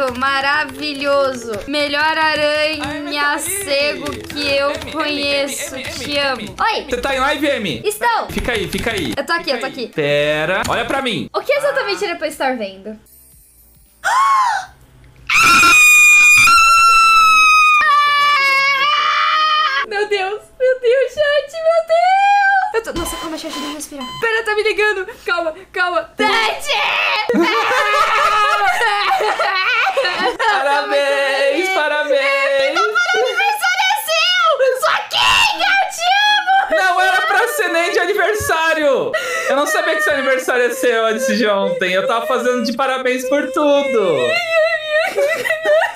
Perfeito, maravilhoso. Melhor aranha cego que eu conheço. Te amo. Oi. Você tá em live, M? Estou. Fica aí, fica aí. Eu tô aqui, eu tô aqui. Pera. Olha pra mim. O que exatamente ele pode estar vendo? Meu Deus, chat, meu Deus. Eu tô... Nossa, calma, chat, deixa eu respirar. Pera, tá me ligando. Calma, calma. Tete! Parabéns, parabéns. Aniversário é seu! Só quem? Eu te amo! Não era pra ser nem de aniversário. Eu não sabia que seu aniversário ia ser antes de ontem. Eu tava fazendo de parabéns por tudo.